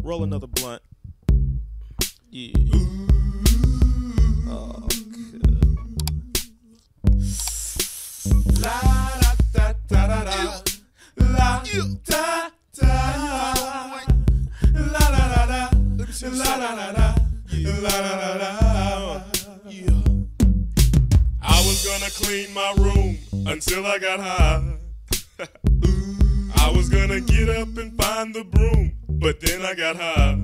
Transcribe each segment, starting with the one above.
Roll another blunt. Yeah. Oh, good. La da da da da da. La da da. La da da da. La da da da. La da da da. Yeah. I was gonna clean my room until I got high. I was gonna get up and find the broom, but then I got high.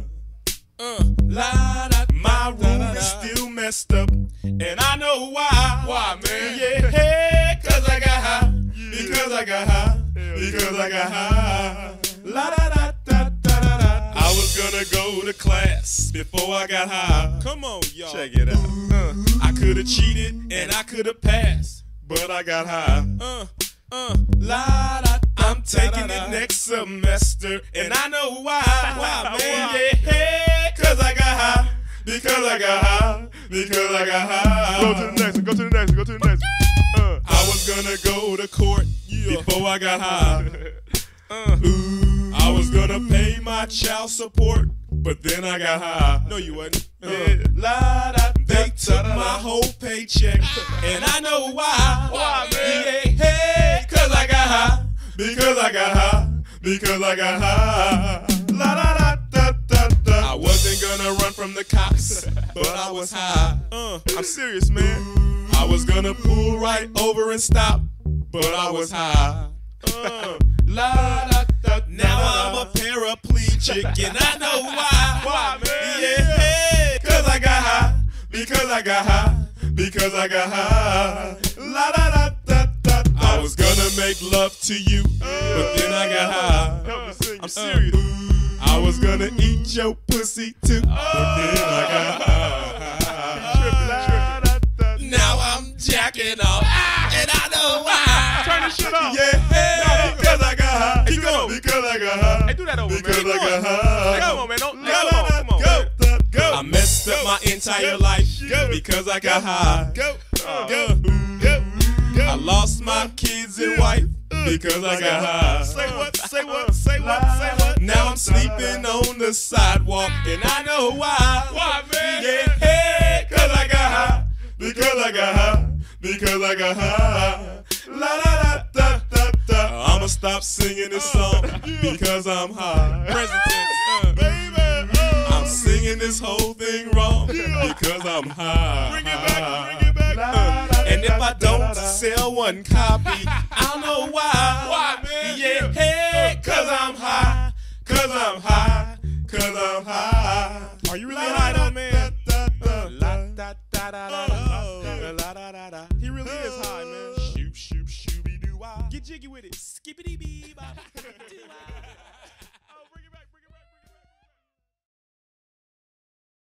My room is still messed up, and I know why. Why, man? Yeah, cause I got high. Because I got high. Because I got high. La da da da da da da. I was gonna go to class before I got high. Come on, y'all. Check it out. I could have cheated and I could have passed, but I got high. La da. I'm taking it next semester, and I know why. Why, man? Yeah, cause I got high. Because I got high. Because I got high. Go to the next one, go to the next one, go to the next one. I was gonna go to court before I got high. I was gonna pay my child support, but then I got high. No, you wasn't. They took my whole paycheck, and I know why. Why, man? Yeah, cause I got high. Because I got high. Because I got high. La da da da da da. I wasn't gonna run from the cops, but I was high. I'm serious, man. I was gonna pull right over and stop, but I was high. La da da. Now I'm a paraplegic, and I know why. Why, man? Yeah, cause I got high. Because I got high. Because I got high. La da da da da. I was gonna make love to you, but then I got high. Help me sing. I'm serious. I was gonna eat your pussy too, but then I got high. Now I'm jacking off, and I know why. Turn this shit off. Yeah, because I got high. Keep going. Because I got high. Hey, do that over, Because man. I got high. Come on, man. Don't. Come Come on. Go. I messed up my entire life because I got high. Go. I lost my kids and wife because I got high. Say what? Say what? Say what? Say what? Now I'm sleeping on the sidewalk, and I know why. Why, man? Yeah, cause I got high. Because I got high. Because I got high. La da da da da da. I'ma stop singing this song because I'm high. Present tense. Baby, I'm singing this whole thing wrong because I'm high. Bring it back. Bring it back. And if I don't sell one copy, I'll know why. Why, man? Yeah, cause I'm high. Cause I'm high. Cause I'm high. Are you really high, though, man? He really is high, man. Shoop, shoop, shooby doo. Get jiggy with it. Skippity bee.